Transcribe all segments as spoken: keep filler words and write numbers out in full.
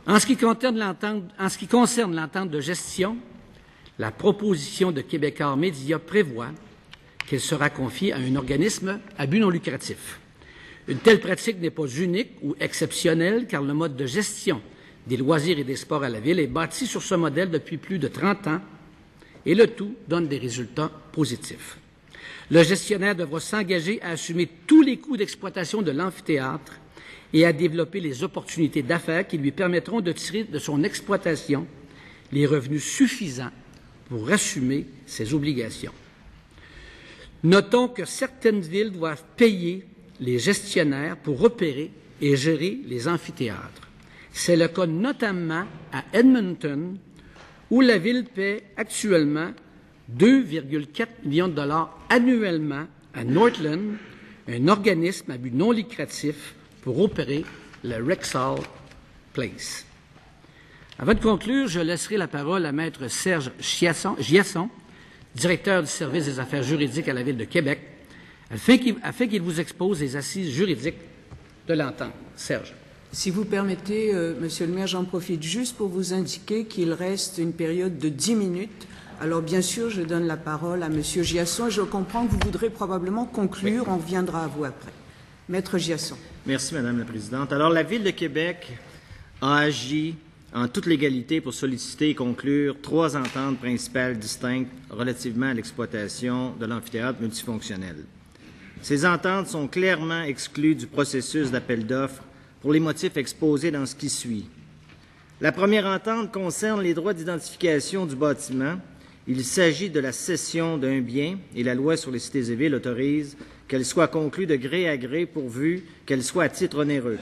En ce qui concerne l'entente, en ce qui concerne l'entente de gestion, la proposition de Québecor Média prévoit qu'elle sera confiée à un organisme à but non lucratif. Une telle pratique n'est pas unique ou exceptionnelle car le mode de gestion des loisirs et des sports à la Ville est bâti sur ce modèle depuis plus de trente ans et le tout donne des résultats positifs. Le gestionnaire devra s'engager à assumer tous les coûts d'exploitation de l'amphithéâtre et à développer les opportunités d'affaires qui lui permettront de tirer de son exploitation les revenus suffisants pour assumer ses obligations. Notons que certaines villes doivent payer les gestionnaires pour opérer et gérer les amphithéâtres. C'est le cas notamment à Edmonton, où la Ville paie actuellement deux virgule quatre millions de dollars annuellement à Northland, un organisme à but non lucratif, pour opérer le Rexall Place. Avant de conclure, je laisserai la parole à Maître Serge Giasson, directeur du service des affaires juridiques à la Ville de Québec, afin qu'il, afin qu'il vous expose les assises juridiques de l'entente. Serge. Si vous permettez, euh, Monsieur le maire, j'en profite juste pour vous indiquer qu'il reste une période de dix minutes. Alors, bien sûr, je donne la parole à Monsieur Giasson et je comprends que vous voudrez probablement conclure. Oui. On reviendra à vous après. Maître Giasson. Merci, Madame la Présidente. Alors, la Ville de Québec a agi en toute légalité pour solliciter et conclure trois ententes principales distinctes relativement à l'exploitation de l'amphithéâtre multifonctionnel. Ces ententes sont clairement exclues du processus d'appel d'offres pour les motifs exposés dans ce qui suit. La première entente concerne les droits d'identification du bâtiment. Il s'agit de la cession d'un bien et la loi sur les cités et villes autorise qu'elle soit conclue de gré à gré pourvu qu'elle soit à titre onéreux.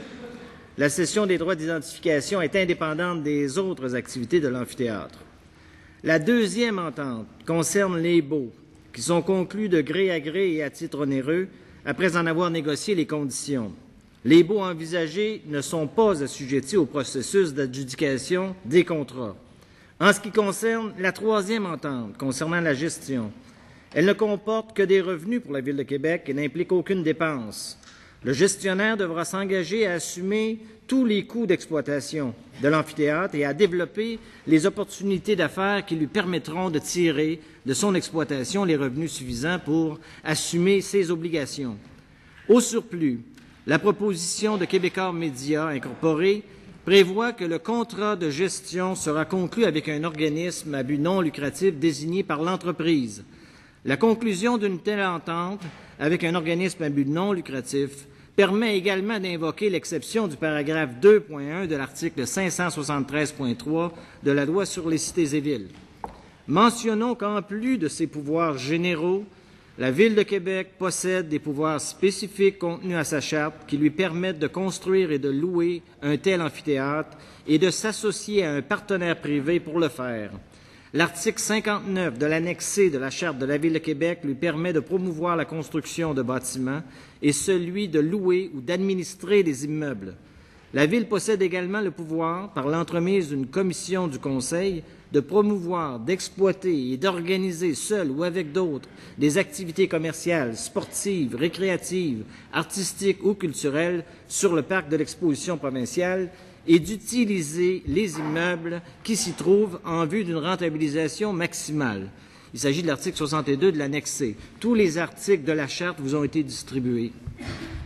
La cession des droits d'identification est indépendante des autres activités de l'amphithéâtre. La deuxième entente concerne les baux, qui sont conclus de gré à gré et à titre onéreux après en avoir négocié les conditions. Les baux envisagés ne sont pas assujettis au processus d'adjudication des contrats. En ce qui concerne la troisième entente concernant la gestion, elle ne comporte que des revenus pour la Ville de Québec et n'implique aucune dépense. Le gestionnaire devra s'engager à assumer tous les coûts d'exploitation de l'amphithéâtre et à développer les opportunités d'affaires qui lui permettront de tirer de son exploitation les revenus suffisants pour assumer ses obligations. Au surplus, la proposition de Québecor Média Incorporé prévoit que le contrat de gestion sera conclu avec un organisme à but non lucratif désigné par l'entreprise. La conclusion d'une telle entente avec un organisme à but non lucratif permet également d'invoquer l'exception du paragraphe deux point un de l'article cinq cent soixante-treize point trois de la Loi sur les cités et villes. Mentionnons qu'en plus de ses pouvoirs généraux, la Ville de Québec possède des pouvoirs spécifiques contenus à sa charte qui lui permettent de construire et de louer un tel amphithéâtre et de s'associer à un partenaire privé pour le faire. L'article cinquante-neuf de l'annexe C de la Charte de la Ville de Québec lui permet de promouvoir la construction de bâtiments et celui de louer ou d'administrer des immeubles. La Ville possède également le pouvoir, par l'entremise d'une commission du Conseil, de promouvoir, d'exploiter et d'organiser, seul ou avec d'autres, des activités commerciales, sportives, récréatives, artistiques ou culturelles sur le parc de l'exposition provinciale et d'utiliser les immeubles qui s'y trouvent en vue d'une rentabilisation maximale. Il s'agit de l'article soixante-deux de l'annexe C. Tous les articles de la Charte vous ont été distribués.